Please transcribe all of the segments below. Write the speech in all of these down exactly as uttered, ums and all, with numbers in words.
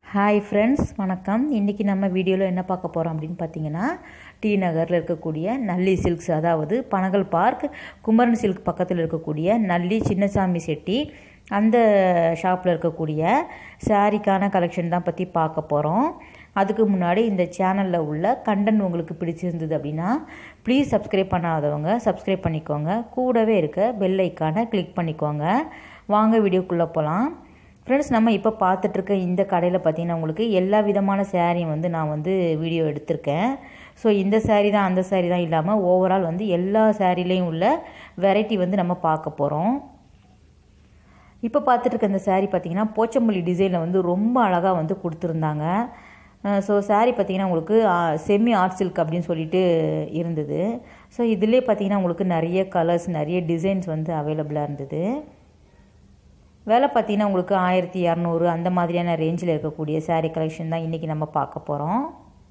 Hi friends, வணக்கம். இன்றைக்கி நம்ம வீடியோவில் என்ன பார்க்க போகிறோம் அப்படின்னு பார்த்தீங்கன்னா, டி நகரில் இருக்கக்கூடிய நல்லி சில்க்ஸ், அதாவது பனகல் பார்க் குமரன் சில்க் பக்கத்தில் இருக்கக்கூடிய நல்லி சின்னசாமி செட்டி அந்த ஷாப்பில் இருக்கக்கூடிய சாரிக்கான கலெக்ஷன் தான் பற்றி பார்க்க போகிறோம். அதுக்கு முன்னாடி இந்த சேனலில் உள்ள கண்டென்ட் உங்களுக்கு பிடிச்சிருந்தது அப்படின்னா ப்ளீஸ் சப்ஸ்கிரைப் பண்ணாதவங்க சப்ஸ்கிரைப் பண்ணிக்கோங்க. கூடவே இருக்க பெல் ஐக்கானை கிளிக் பண்ணிக்கோங்க. வாங்க வீடியோக்குள்ளே போகலாம். ஃப்ரெண்ட்ஸ், நம்ம இப்போ பார்த்துட்ருக்க இந்த கடையில் பார்த்திங்கன்னா உங்களுக்கு எல்லா விதமான சேரீயும் வந்து நான் வந்து வீடியோ எடுத்திருக்கேன். ஸோ இந்த சேரீ தான் அந்த சேரீ தான் இல்லாமல் ஓவரால் வந்து எல்லா சேரீலேயும் உள்ள வெரைட்டி வந்து நம்ம பார்க்க போகிறோம். இப்போ பார்த்துட்ருக்க இந்த சேரீ பார்த்திங்கன்னா போச்சம்பள்ளி டிசைனில் வந்து ரொம்ப அழகாக வந்து கொடுத்துருந்தாங்க. ஸோ சேரீ பார்த்திங்கன்னா உங்களுக்கு செமி ஆர்ட் சில்க் அப்படின்னு சொல்லிட்டு இருந்தது. ஸோ இதிலே பார்த்திங்கன்னா உங்களுக்கு நிறைய கலர்ஸ் நிறைய டிசைன்ஸ் வந்து அவைலபிளாக இருந்தது. வேலை பார்த்திங்கன்னா உங்களுக்கு ஆயிரத்தி இரநூறு அந்த மாதிரியான ரேஞ்சில் இருக்கக்கூடிய சாரீ கலெக்ஷன் தான் இன்றைக்கி நம்ம பார்க்க போகிறோம்.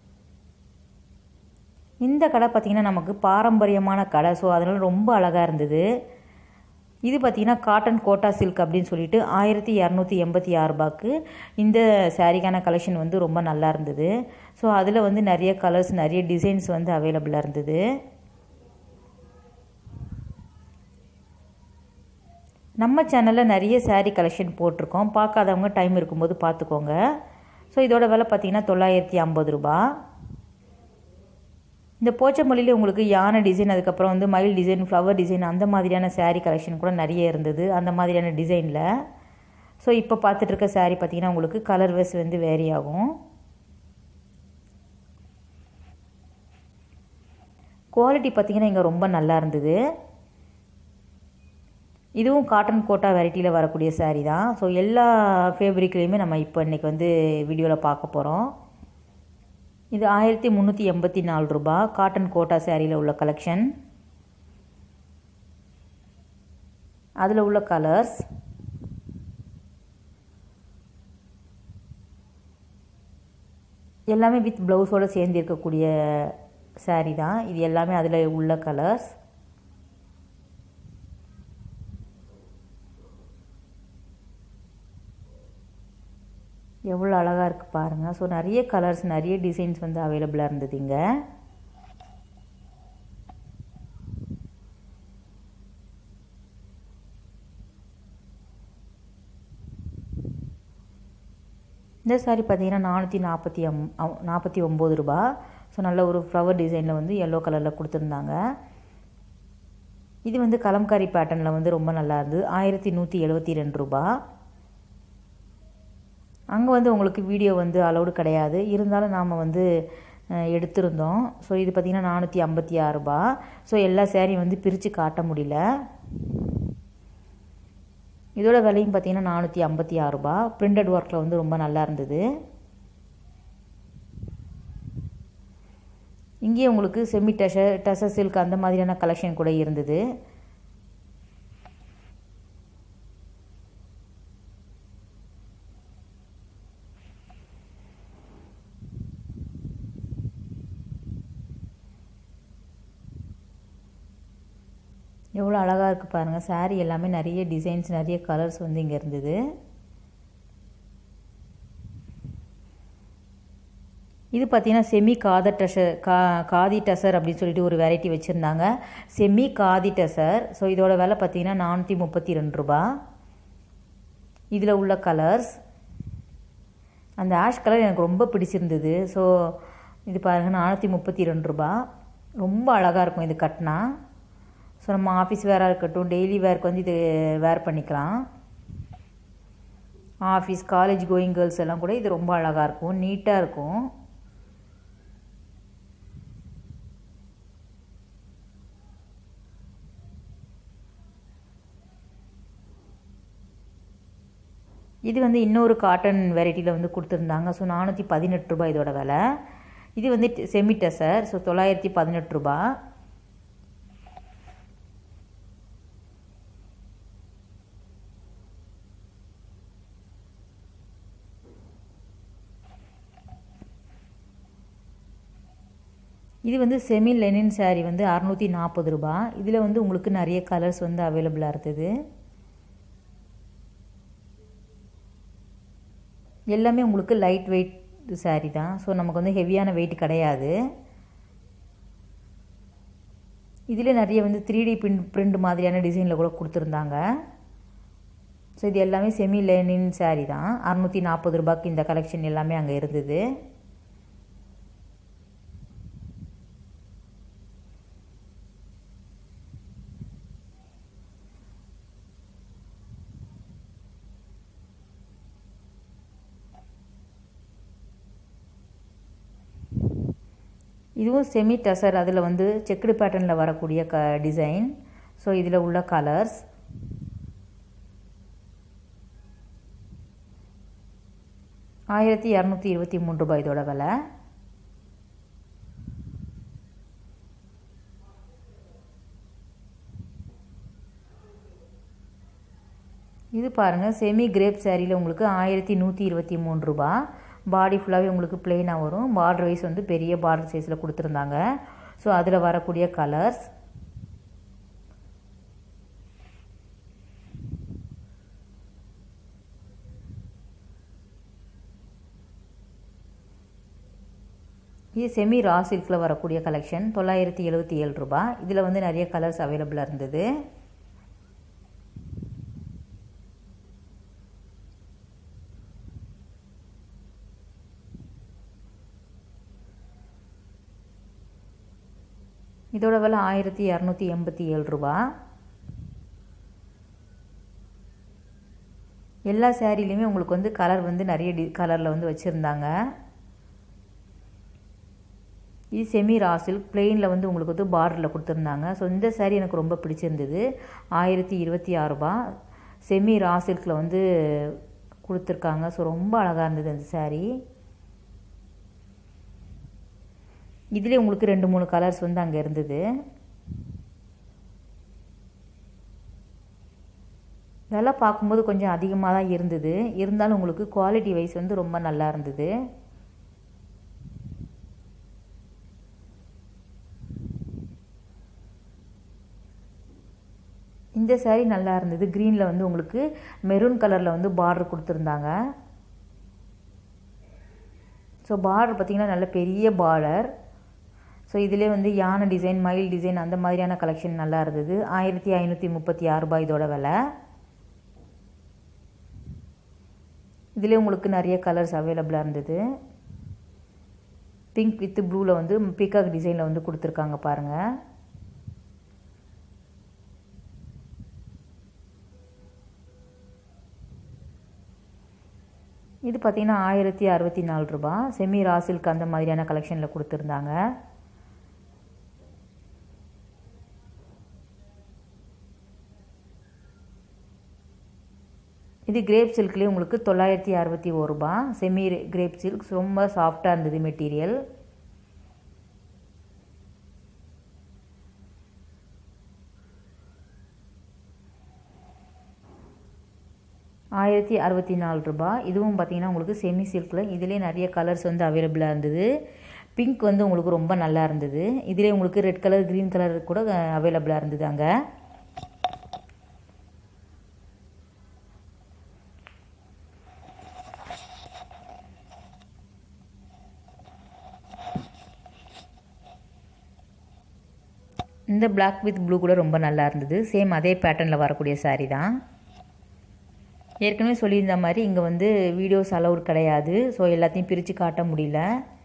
இந்த கடை பார்த்திங்கன்னா நமக்கு பாரம்பரியமான கடை. ஸோ அதனால் ரொம்ப அழகாக இருந்தது. இது பார்த்திங்கன்னா காட்டன் கோட்டா சில்க் அப்படின்னு சொல்லிட்டு ஆயிரத்தி இரநூத்தி எண்பத்தி ஆறு ரூபாய்க்கு இந்த சாரீக்கான கலெக்ஷன் வந்து ரொம்ப நல்லா இருந்தது. ஸோ அதில் வந்து நிறைய கலர்ஸ் நிறைய டிசைன்ஸ் வந்து அவைலபிளாக இருந்தது. நம்ம சேனலில் நிறைய சாரீ கலெக்ஷன் போட்டிருக்கோம். பார்க்காதவங்க டைம் இருக்கும்போது பார்த்துக்கோங்க. ஸோ இதோட விலை பார்த்திங்கன்னா தொள்ளாயிரத்தி ஐம்பது ரூபா. இந்த போச்சமல்லியில் உங்களுக்கு யானை டிசைன், அதுக்கப்புறம் வந்து மயில் டிசைன், ஃப்ளவர் டிசைன் அந்த மாதிரியான சாரீ கலெக்ஷன் கூட நிறைய இருந்தது அந்த மாதிரியான டிசைனில். ஸோ இப்போ பார்த்துட்ருக்க சாரீ பார்த்திங்கன்னா உங்களுக்கு கலர் வைஸ் வந்து வேரி ஆகும். குவாலிட்டி பார்த்திங்கன்னா இங்கே ரொம்ப நல்லா இருந்தது. இதுவும் காட்டன் கோட்டா வெரைட்டியில் வரக்கூடிய சாரீ தான். ஸோ எல்லா ஃபேப்ரிக்லேயுமே நம்ம இப்போ இன்றைக்கி வந்து வீடியோவில் பார்க்க போகிறோம். இது ஆயிரத்தி முந்நூற்றி எண்பத்தி நாலு ரூபா காட்டன் கோட்டா சாரியில் உள்ள கலெக்ஷன். அதில் உள்ள கலர்ஸ் எல்லாமே வித் ப்ளவுஸோடு சேர்ந்து இருக்கக்கூடிய சாரீ தான். இது எல்லாமே அதில் உள்ள கலர்ஸ். எவ்வளோ அழகாக இருக்குது பாருங்கள். ஸோ நிறைய கலர்ஸ் நிறைய டிசைன்ஸ் வந்து அவைலபிளாக இருந்தது இங்கே. இந்த சாரீ பார்த்திங்கன்னா நானூற்றி நாற்பத்தி அம் நாற்பத்தி ஒம்பது ரூபா. ஸோ நல்ல ஒரு ஃப்ளவர் டிசைனில் வந்து எல்லோ கலரில் கொடுத்துருந்தாங்க. இது வந்து கலம்காரி பேட்டர்னில் வந்து ரொம்ப நல்லா இருந்தது. ஆயிரத்தி நூற்றி எழுபத்தி ரெண்டு ரூபா. அங்கே வந்து உங்களுக்கு வீடியோ வந்து அலௌடு கிடையாது, இருந்தாலும் நாம் வந்து எடுத்திருந்தோம். ஸோ இது பார்த்திங்கன்னா நானூற்றி ஐம்பத்தி ஆறு ரூபா. ஸோ எல்லா சேரீயும் வந்து பிரித்து காட்ட முடியல. இதோட விலையும் பார்த்திங்கன்னா நானூற்றி ஐம்பத்தி ஆறு ரூபா. பிரிண்டட் ஒர்க்கில் வந்து ரொம்ப நல்லா இருந்தது. இங்கேயே உங்களுக்கு செமி டஷர் டசர் சில்க் அந்த மாதிரியான கலெக்ஷன் கூட இருந்தது. எவ்வளோ அழகாக இருக்குது பாருங்கள். சாரீ எல்லாமே நிறைய டிசைன்ஸ் நிறைய கலர்ஸ் வந்து இங்கே இருந்தது. இது பார்த்திங்கன்னா செமி காத டசர் கா காதி டசர் அப்படின்னு சொல்லிட்டு ஒரு வெரைட்டி வச்சுருந்தாங்க. செமி காதி டசர். ஸோ இதோட விலை பார்த்திங்கன்னா நானூற்றி முப்பத்தி ரெண்டு ரூபா. இதில் உள்ள கலர்ஸ் அந்த ஆஷ் கலர் எனக்கு ரொம்ப பிடிச்சிருந்தது. ஸோ இது பாருங்கள் நானூற்றி முப்பத்தி ரெண்டு ரூபா. ரொம்ப அழகாக இருக்கும் இது கட்டினா. ஸோ நம்ம ஆஃபீஸ் வேராக இருக்கட்டும், டெய்லி வேருக்கு வந்து இது வேர் பண்ணிக்கலாம். ஆஃபீஸ் காலேஜ் கோயிங் கேர்ள்ஸ் எல்லாம் கூட இது ரொம்ப அழகாக இருக்கும், நீட்டாக இருக்கும். இது வந்து இன்னொரு காட்டன் வெரைட்டியில் வந்து கொடுத்துருந்தாங்க. ஸோ நானூற்றி பதினெட்டு ரூபாய் இதோட விலை. இது வந்து செமி டசர். ஸோ தொள்ளாயிரத்தி பதினெட்டு ரூபா. இது வந்து செமி லெனின் சாரீ வந்து அறுநூற்றி நாற்பது ரூபா. இதில் வந்து உங்களுக்கு நிறைய கலர்ஸ் வந்து அவைலபிளாக இருந்தது. எல்லாமே உங்களுக்கு லைட் வெயிட் சாரீ தான். ஸோ நமக்கு வந்து ஹெவியான வெயிட் கிடையாது. இதில் நிறைய வந்து த்ரீ டி பிரிண்ட் பிரிண்ட் மாதிரியான டிசைனில் கூட கொடுத்துருந்தாங்க. ஸோ இது எல்லாமே செமி லேனின் சாரீ தான். அறுநூற்றி நாற்பது ரூபாய்க்கு இந்த கலெக்ஷன் எல்லாமே அங்கே இருந்தது. இதுவும் செமி டசர், அதில் வந்து செக்குடு பேட்டர்னில் வரக்கூடிய க டிசைன். ஸோ இதில் உள்ள கலர்ஸ் ஆயிரத்தி இரநூத்தி இருபத்தி மூன்று ரூபாய் இதோட விலை. இது பாருங்கள், செமி கிரேப் சாரியில் உங்களுக்கு ஆயிரத்தி நூற்றி இருபத்தி மூணு ரூபா. பாடி ஃபுல்லாகவே உங்களுக்கு பிளெயினாக வரும். பார்டர் வைஸ் வந்து பெரிய பார்டர் சைஸில் கொடுத்துருந்தாங்க. ஸோ அதில் வரக்கூடிய கலர்ஸ் இது செமி ரா சில்கில் வரக்கூடிய கலெக்ஷன் தொள்ளாயிரத்தி எழுபத்தி ஏழு ரூபா. இதில் வந்து நிறைய கலர்ஸ் அவைலபிளாக இருந்தது. இதோட விலை ஆயிரத்தி இரநூத்தி எண்பத்தி ஏழு ரூபா. எல்லா சேரீலையுமே உங்களுக்கு வந்து கலர் வந்து நிறைய டி கலரில் வந்து வச்சுருந்தாங்க. இது செமி ரா சில்க் பிளெயினில் வந்து உங்களுக்கு வந்து பார்டரில் கொடுத்துருந்தாங்க. ஸோ இந்த சேரீ எனக்கு ரொம்ப பிடிச்சிருந்தது. ஆயிரத்தி இருபத்தி ஆறு ரூபா செமி ரா சில்கில் வந்து கொடுத்துருக்காங்க. ஸோ ரொம்ப அழகாக இருந்தது அந்த சேரீ. இதிலே உங்களுக்கு ரெண்டு மூணு கலர்ஸ் வந்து அங்கே இருந்தது. இதெல்லாம் பார்க்கும்போது கொஞ்சம் அதிகமாக தான் இருந்தது. இருந்தாலும் உங்களுக்கு குவாலிட்டி வைஸ் வந்து ரொம்ப நல்லா இருந்தது. இந்த சாரீ நல்லா இருந்தது. க்ரீனில் வந்து உங்களுக்கு மெரூன் கலரில் வந்து பார்டர் கொடுத்துருந்தாங்க. ஸோ பார்டர் பார்த்திங்கன்னா நல்ல பெரிய பார்டர். ஸோ இதிலே வந்து யானை டிசைன், மயில் டிசைன் அந்த மாதிரியான கலெக்ஷன் நல்லா இருந்தது. ஆயிரத்தி ஐநூற்றி முப்பத்தி ஆறு ரூபாய் இதோட விலை. இதிலே உங்களுக்கு நிறைய கலர்ஸ் அவைலபிளாக இருந்தது. பிங்க் வித் ப்ளூவில் வந்து பீகாக் டிசைனில் வந்து கொடுத்துருக்காங்க பாருங்கள். இது பார்த்திங்கன்னா ஆயிரத்தி அறுபத்தி நாலு ரூபா செமி ரா சில்க் அந்த மாதிரியான கலெக்ஷனில் கொடுத்துருந்தாங்க. இது கிரேப் சில்க்லேயே உங்களுக்கு தொள்ளாயிரத்தி அறுபத்தி ஒரு ரூபா செமி கிரேப் சில்க். ரொம்ப சாஃப்டாக இருந்தது மெட்டீரியல். ஆயிரத்தி அறுபத்தி நாலு ரூபா. இதுவும் பார்த்திங்கன்னா உங்களுக்கு செமி சில்கில். இதிலே நிறைய கலர்ஸ் வந்து அவைலபிளாக இருந்தது. பிங்க் வந்து உங்களுக்கு ரொம்ப நல்லா இருந்தது. இதிலே உங்களுக்கு ரெட் கலர், க்ரீன் கலர் கூட அவைலபிளாக இருந்தது அங்கே. இந்த பிளாக் வித் ப்ளூ கூட ரொம்ப நல்லா இருந்தது. சேம் அதே பேட்டர்னில் வரக்கூடிய சாரீ தான். ஏற்கனவே சொல்லியிருந்த மாதிரி இங்கே வந்து வீடியோஸ் அலௌட் கிடையாது. ஸோ எல்லாத்தையும் பிரித்து காட்ட முடியல.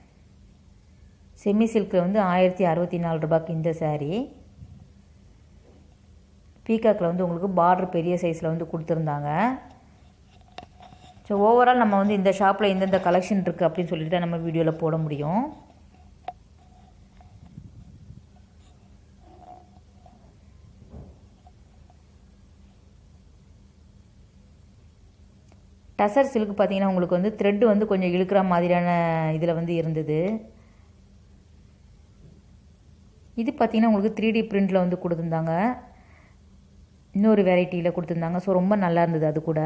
செமி சில்கில் வந்து ஆயிரத்தி அறுபத்தி நாலு ரூபாய்க்கு இந்த சாரீ. பீகாக்கில் வந்து உங்களுக்கு பார்டர் பெரிய சைஸில் வந்து கொடுத்துருந்தாங்க. ஸோ ஓவரால் நம்ம வந்து இந்த ஷாப்பில் இந்தந்த கலெக்ஷன் இருக்குது அப்படின்னு சொல்லிட்டு தான் நம்ம வீடியோவில் போட முடியும். டசர் சில்க் பார்த்திங்கன்னா உங்களுக்கு வந்து த்ரெட்டு வந்து கொஞ்சம் இழுக்கிற மாதிரியான இதில் வந்து இருந்தது. இது பார்த்திங்கன்னா உங்களுக்கு த்ரீ டி பிரிண்டில் வந்து கொடுத்துருந்தாங்க. இன்னொரு வெரைட்டியில் கொடுத்துருந்தாங்க. ஸோ ரொம்ப நல்லா இருந்தது அது கூட.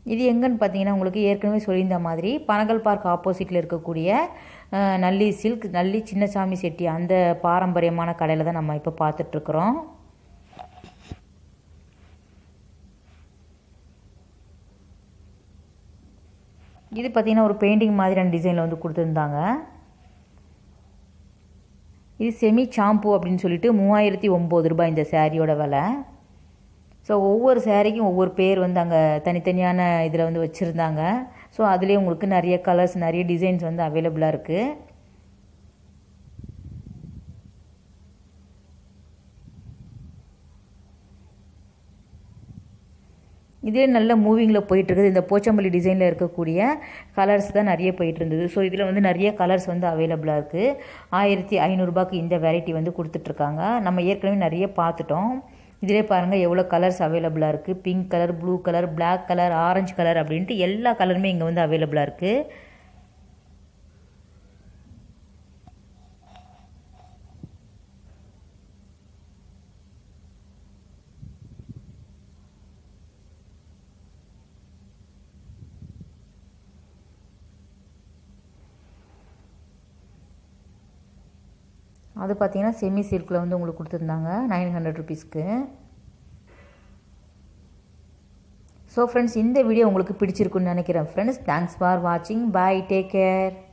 இது எங்கன்னு பார்த்தீங்கன்னா உங்களுக்கு ஏற்கனவே சொல்லியிருந்த மாதிரி பனகல் பார்க் ஆப்போசிட்டில் இருக்கக்கூடிய நல்லி சில்க் நல்லி சின்னசாமி செட்டி அந்த பாரம்பரியமான கடையில் தான் நம்ம இப்போ பார்த்துட்ருக்குறோம். இது பார்த்திங்கன்னா ஒரு பெயிண்டிங் மாதிரியான டிசைனில் வந்து கொடுத்துருந்தாங்க. இது செமி ஷாம்பு அப்படின்னு சொல்லிட்டு மூவாயிரத்தி ஒம்பது ரூபாய் இந்த சாரியோட விலை. ஸோ ஒவ்வொரு சாரிக்கும் ஒவ்வொரு பேர் வந்து அங்கே தனித்தனியான இதில் வந்து வச்சுருந்தாங்க. ஸோ அதுலேயே உங்களுக்கு நிறைய கலர்ஸ் நிறைய டிசைன்ஸ் வந்து அவைலபிளாக இருக்குது. இதே நல்ல மூவிங்கில் போயிட்டுருக்குது. இந்த போச்சம்பள்ளி டிசைனில் இருக்கக்கூடிய கலர்ஸ் தான் நிறைய போயிட்டு இருந்தது. ஸோ இதில் வந்து நிறைய கலர்ஸ் வந்து அவைலபிளாக இருக்குது. ஆயிரத்தி ஐநூறுரூபாய்க்கு இந்த வெரைட்டி வந்து கொடுத்துட்ருக்காங்க. நம்ம ஏற்கனவே நிறைய பார்த்துட்டோம். இதிலே பாருங்கள் எவ்வளோ கலர்ஸ் அவைலபிளாக இருக்குது. Pink colour, blue colour, black colour, orange colour அப்படின்ட்டு எல்லா கலருமே இங்கே வந்து அவைலபிளாக இருக்குது. அது பார்த்தீங்கன்னா செமி சில்கில் வந்து உங்களுக்கு கொடுத்துருந்தாங்க நைன் ஹண்ட்ரட் ருபீஸ்க்கு. ஸோ ஃப்ரெண்ட்ஸ், இந்த வீடியோ உங்களுக்கு பிடிச்சிருக்குன்னு நினைக்கிறேன் ஃப்ரெண்ட்ஸ். தேங்க்ஸ் ஃபார் வாட்சிங். Bye, take care.